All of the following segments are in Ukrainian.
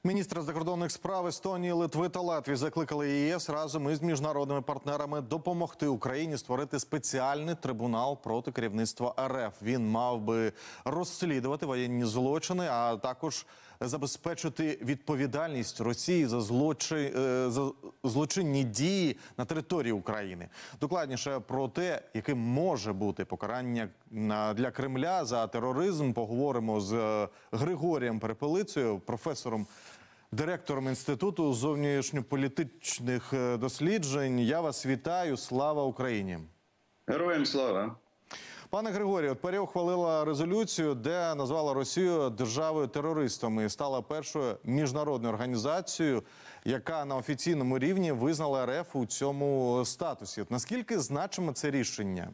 Міністри закордонних справ Естонії, Литви та Латвії закликали ЄС разом із міжнародними партнерами допомогти Україні створити спеціальний трибунал проти керівництва РФ. Він мав би розслідувати воєнні злочини, а також забезпечити відповідальність Росії за злочинні дії на території України. Докладніше про те, яким може бути покарання для Кремля за тероризм, поговоримо з Григорієм Перепелицею, професором, директором Інституту зовнішньополітичних досліджень. Я вас вітаю. Слава Україні! Героям слава! Пане Григорію, ПАРЄ ухвалила резолюцію, де назвала Росію державою-терористом і стала першою міжнародною організацією, яка на офіційному рівні визнала РФ у цьому статусі. Наскільки значиме це рішення?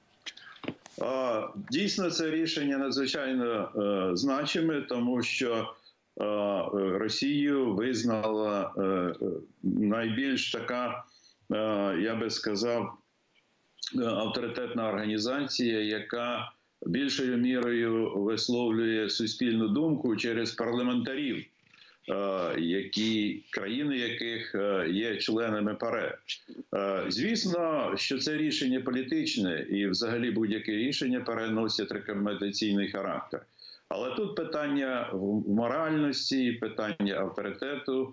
Дійсно, це рішення надзвичайно значиме, тому що Росію визнала найбільш така, я би сказав, авторитетна організація, яка більшою мірою висловлює суспільну думку через парламентарів, країни яких є членами ПАРЄ. Звісно, що це рішення політичне, і взагалі будь-яке рішення ПАРЄ носить рекомендаційний характер. Але тут питання моральності, питання авторитету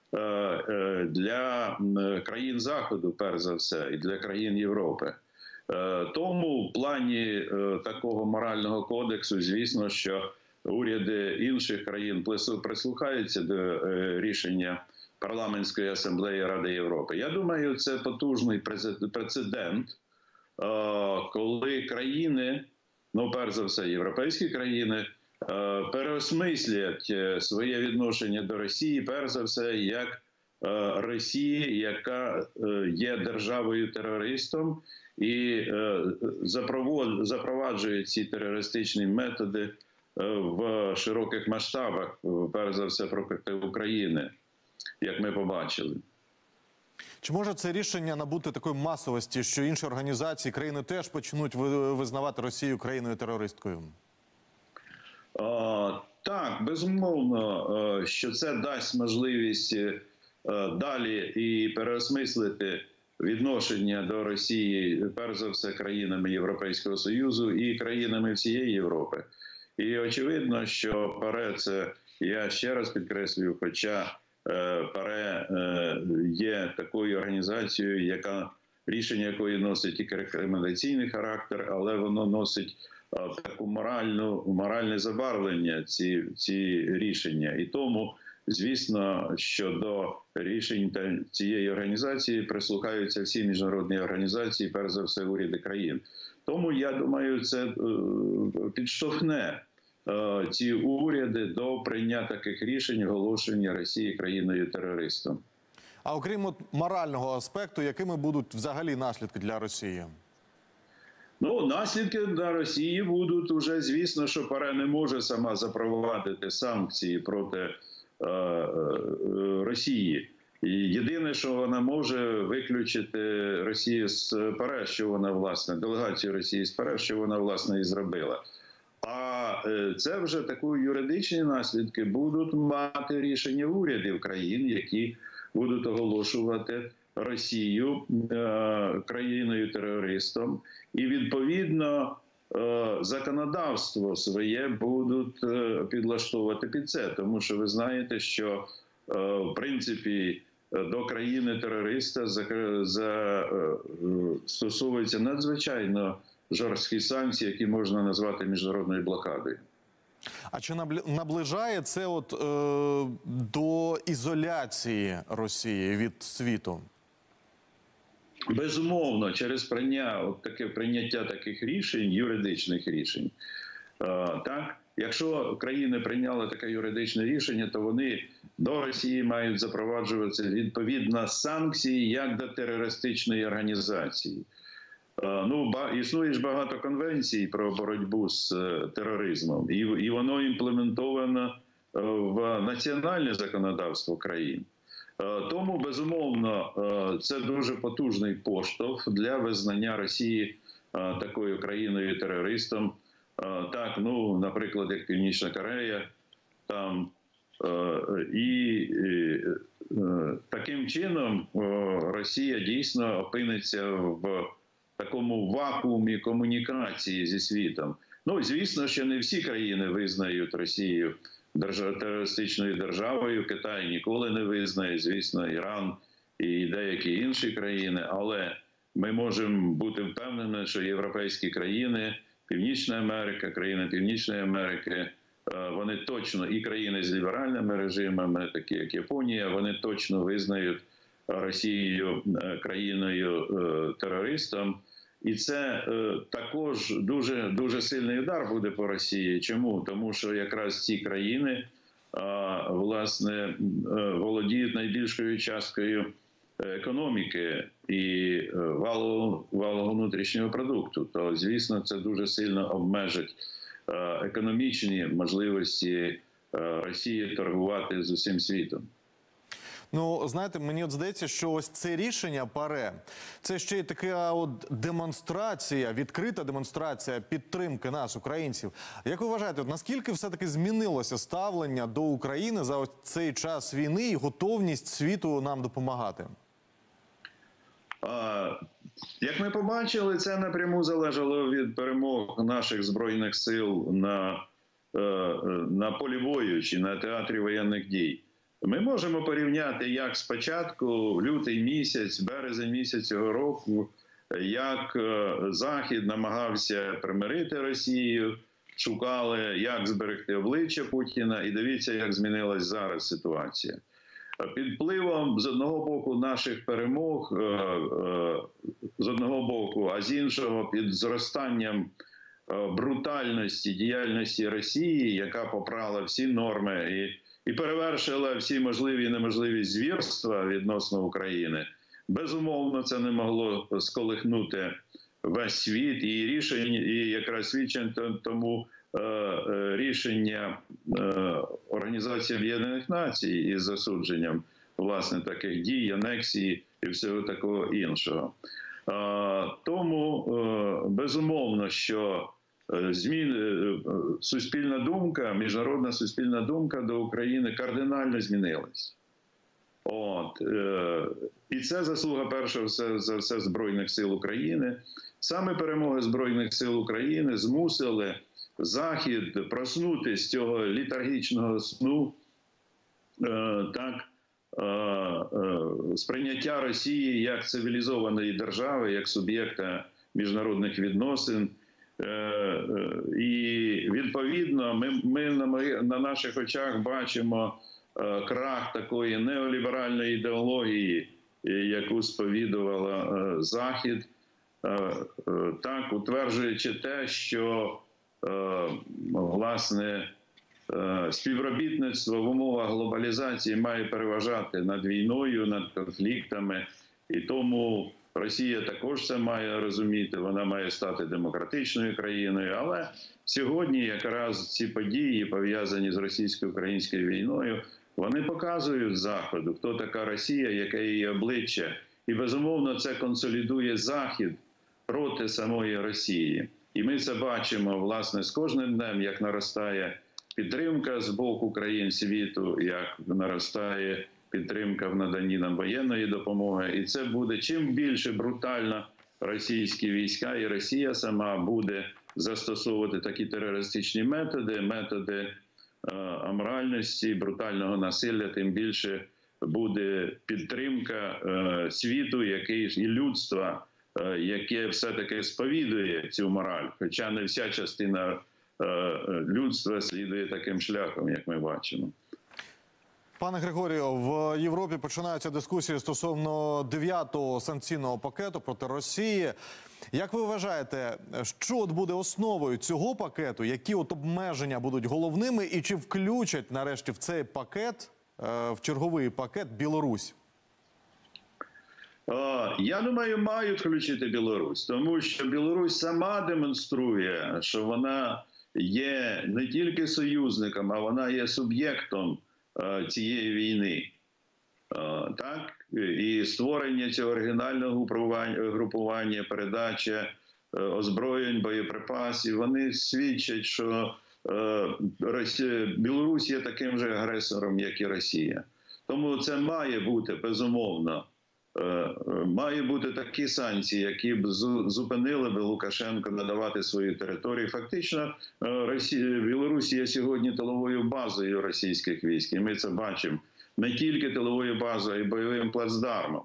для країн Заходу, перш за все, і для країн Європи. Тому в плані такого морального кодексу, звісно, що уряди інших країн прислухаються до рішення Парламентської асамблеї Ради Європи. Я думаю, це потужний прецедент, коли країни, перш за все, європейські країни, переосмислять своє відношення до Росії, перш за все, як Росії, яка є державою-терористом і запроваджує ці терористичні методи в широких масштабах, перш за все, проти України, як ми побачили. Чи може це рішення набути такої масовості, що інші організації, країни теж почнуть визнавати Росію країною-терористкою? Так, безумовно, що це дасть можливість далі і переосмислити відношення до Росії, перш за все, країнами Європейського Союзу і країнами всієї Європи. І очевидно, що ПАРЄ це, я ще раз підкреслюю, хоча ПАРЄ є такою організацією, рішення якої носить тільки рекомендаційний характер, але воно носить таку моральне забарвлення, ці рішення. І тому, звісно, що до рішень цієї організації прислухаються всі міжнародні організації, перш за все уряди країн. Тому, я думаю, це підштовхне ці уряди до прийняття таких рішень, оголошення Росії країною-терористом. А окрім морального аспекту, якими будуть взагалі наслідки для Росії? Наслідки для Росії будуть уже, звісно, що ПАРЄ не може сама запровадити санкції проти Росії. І єдине, що вона може виключити Росію з ПАРЄ, що вона, власне, делегацію Росії з ПАРЄ, що вона, власне, і зробила. А це вже такі юридичні наслідки будуть мати рішення урядів країн, які будуть оголошувати Росію країною-терористом. І, відповідно, законодавство своє будуть підлаштовувати під це. Тому що ви знаєте, що, в принципі, до країни-терориста стосовуються надзвичайно жорсткі санкції, які можна назвати міжнародною блокадою. А чи наближає це до ізоляції Росії від світу? Безумовно, через прийняття таких рішень, юридичних рішень. Так? Якщо країни прийняли таке юридичне рішення, то вони до Росії мають запроваджуватися відповідно санкції як до терористичної організації. Існує ж багато конвенцій про боротьбу з тероризмом, і воно імплементовано в національне законодавство країн. Тому, безумовно, це дуже потужний поштовх для визнання Росії такою країною-терористом. Так, наприклад, як Північна Корея, там І таким чином Росія дійсно опиниться в такому вакуумі комунікації зі світом. Ну, звісно, що не всі країни визнають Росію терористичною державою. Китай ніколи не визнає, звісно, Іран і деякі інші країни. Але ми можемо бути впевнені, що європейські країни, Північна Америка, країни Північної Америки, вони точно, і країни з ліберальними режимами, такі як Японія, вони точно визнають Росію країною-терористом. І це також дуже сильний удар буде по Росії. Чому? Тому що якраз ці країни, власне, володіють найбільшою часткою економіки і валового внутрішнього продукту. То, звісно, це дуже сильно обмежить економічні можливості Росії торгувати з усім світом. Ну, знаєте, мені от здається, що ось це рішення ПАРЕ – це ще й така от демонстрація, відкрита демонстрація підтримки нас, українців. Як ви вважаєте, от наскільки все-таки змінилося ставлення до України за ось цей час війни і готовність світу нам допомагати? Як ми побачили, це напряму залежало від перемог наших Збройних сил на полі бою чи на театрі воєнних дій. Ми можемо порівняти, як спочатку, лютий місяць, березень місяць цього року, як Захід намагався примирити Росію, шукали, як зберегти обличчя Путіна, і дивіться, як змінилась зараз ситуація. Під впливом, з одного боку, наших перемог, з одного боку, а з іншого, під зростанням брутальності діяльності Росії, яка попрала всі норми і перевершила всі можливі і неможливі звірства відносно України, безумовно, це не могло сколихнути весь світ. І рішення, і якраз свідчень тому рішення Організації Об'єднаних Націй із засудженням, власне, таких дій, анексії і всього такого іншого. Тому, безумовно, що суспільна думка, міжнародна суспільна думка до України кардинально змінилась. І це заслуга, першого за все, Збройних сил України. Саме перемоги Збройних сил України змусили Захід проснути з цього літаргічного сну, сприйняття Росії як цивілізованої держави, як суб'єкта міжнародних відносин. І, відповідно, ми на наших очах бачимо крах такої неоліберальної ідеології, яку сповідувала Захід, так, утверджуючи те, що, власне, співробітництво в умовах глобалізації має переважати над війною, над конфліктами, і тому Росія також це має розуміти, вона має стати демократичною країною. Але сьогодні якраз ці події, пов'язані з російсько-українською війною, вони показують Заходу, хто така Росія, яке її обличчя. І, безумовно, це консолідує Захід проти самої Росії. І ми це бачимо, власне, з кожним днем, як наростає підтримка з боку країн світу, як наростає підтримка в наданні нам воєнної допомоги. І це буде чим більше брутально російські війська, і Росія сама буде застосовувати такі терористичні методи аморальності, брутального насилля, тим більше буде підтримка світу, і людства, яке все-таки сповідує цю мораль. Хоча не вся частина людства слідує таким шляхом, як ми бачимо. Пане Григорію, в Європі починаються дискусії стосовно 9-го санкційного пакету проти Росії. Як ви вважаєте, що от буде основою цього пакету, які от обмеження будуть головними і чи включать нарешті в цей пакет, в черговий пакет, Білорусь? Я думаю, мають включити Білорусь, тому що Білорусь сама демонструє, що вона є не тільки союзником, а вона є суб'єктом цієї війни. Так? І створення цього оригінального групування, передача озброєнь, боєприпасів, вони свідчать, що Білорусь є таким же агресором, як і Росія. Тому це має бути, безумовно, має бути такі санкції, які б зупинили б Лукашенко надавати свою територію. Фактично, Білорусь є сьогодні тиловою базою російських військ, і ми це бачимо. Не тільки тиловою базою, а й бойовим плацдармом.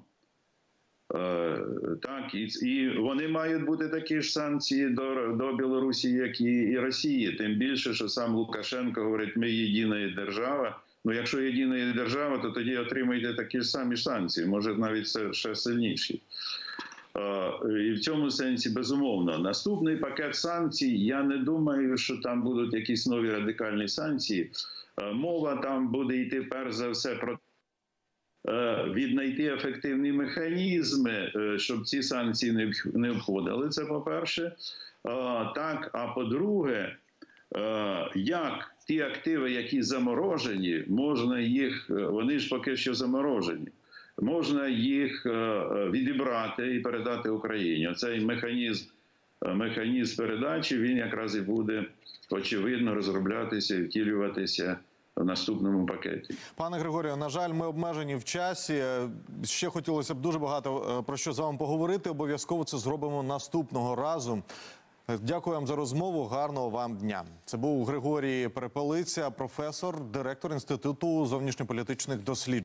Так, і вони мають бути такі ж санкції до Білорусі, як і Росії. Тим більше, що сам Лукашенко говорить, ми єдина держава. Ну, якщо єдина держава, то тоді отримайте такі ж самі санкції, може навіть ще сильніші. І в цьому сенсі, безумовно, наступний пакет санкцій, я не думаю, що там будуть якісь нові радикальні санкції. Мова там буде йти перш за все про віднайти ефективні механізми, щоб ці санкції не входили. Це по-перше. Так, а по-друге, як ті активи, які заморожені, можна їх, вони ж поки що заморожені, можна їх відібрати і передати Україні. Оцей механізм передачі, він якраз і буде, очевидно, розроблятися і втілюватися в наступному пакеті. Пане Григорію, на жаль, ми обмежені в часі. Ще хотілося б дуже багато про що з вами поговорити. Обов'язково це зробимо наступного разу. Дякую вам за розмову. Гарного вам дня. Це був Григорій Перепелиця, професор, директор Інституту зовнішньополітичних досліджень.